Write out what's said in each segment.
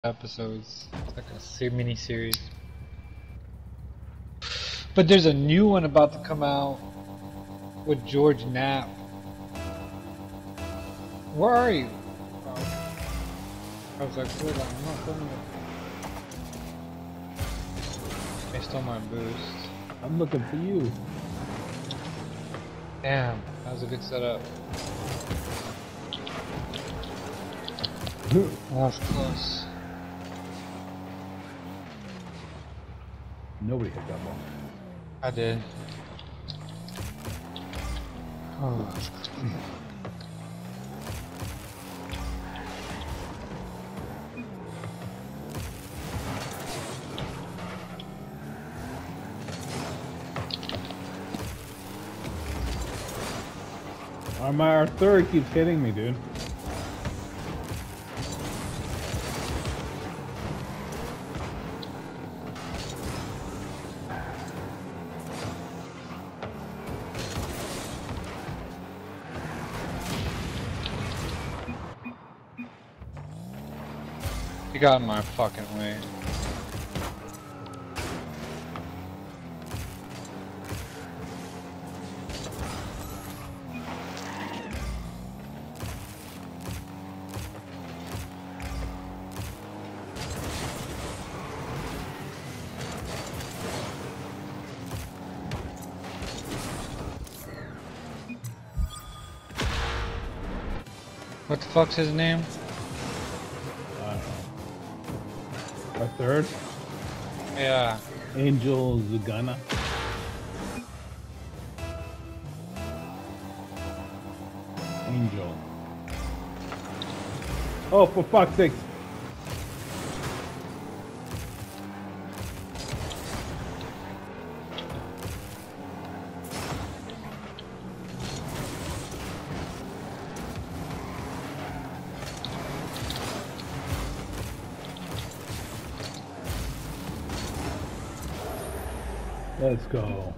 episodes. It's like a mini series. But there's a new one about to come out with George Knapp. Where are you? I was like, hold on, I'm not filming it. They stole my boost. I'm looking for you. Damn, that was a good setup. That was close. Nobody hit that ball. I did. Oh. Our third keeps hitting me, dude. You got in my fucking way. What the fuck's his name? Our third? Yeah. Angel Zagana. Angel. Oh, for fuck's sake. Let's go.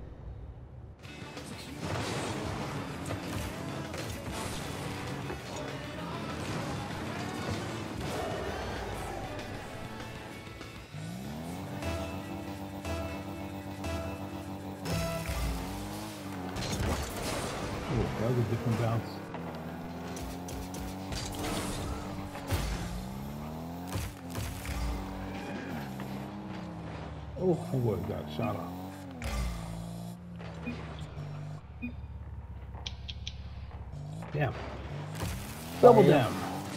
Oh, that was a different bounce. Oh, boy, got shot up. Damn. Double down.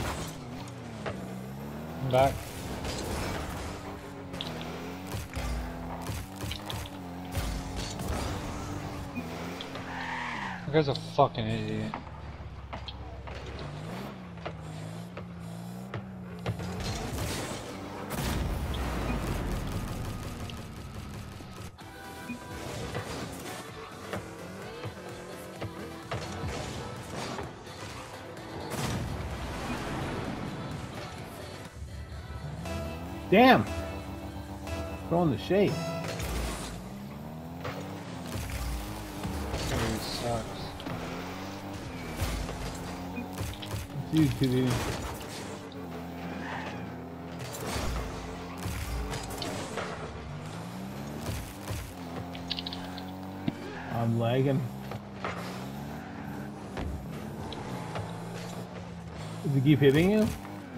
I'm back. That guy's a fucking idiot. Damn! Throwing the shade. That really sucks. It's you, dude. I'm lagging. Does he keep hitting you?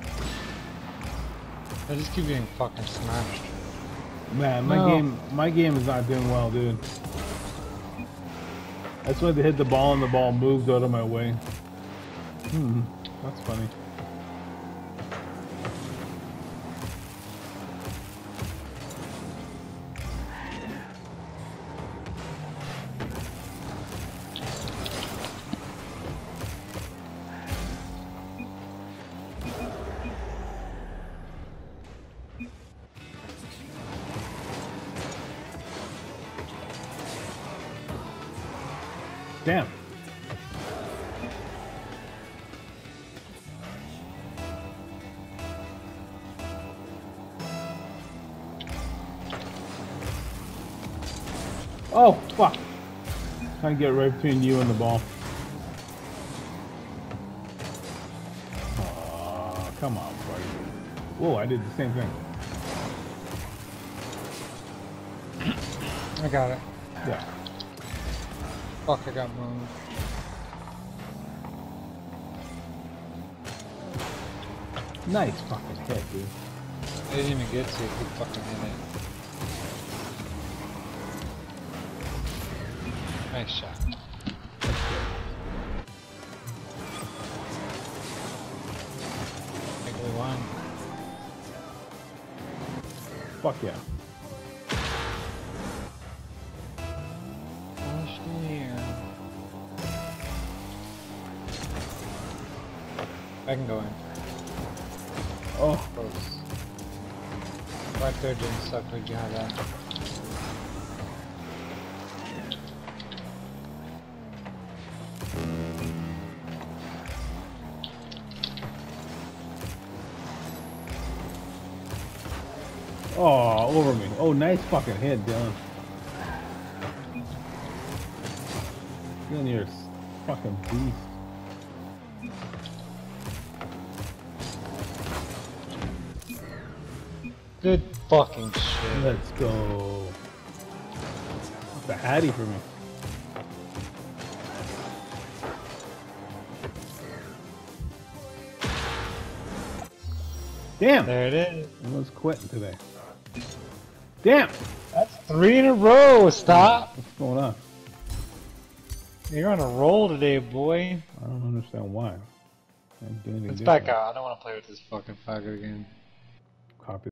I just keep getting fucking smashed. Man, my game is not doing well, dude. That's why they hit the ball and the ball moved out of my way. That's funny. Damn. Oh, fuck. Trying to get right between you and the ball. Oh, come on, buddy. Whoa, I did the same thing. I got it. Yeah. Fuck, I got moved. Nice fucking hit, dude. I didn't even get to it. Who fucking hit it? Nice shot. I think we won. Fuck yeah. I can go in. Oh. Close. Right there didn't suck, but you have that. Oh, over me. Oh, nice fucking hit, Dylan. Dylan, you're a fucking beast. Good fucking shit. Let's go. That's a hattie for me. Damn! There it is. Everyone's quitting today. Damn! That's 3 in a row. Stop. What's going on? You're on a roll today, boy. I don't understand why. Let's back out. I don't want to play with this fucking faggot again. Copy.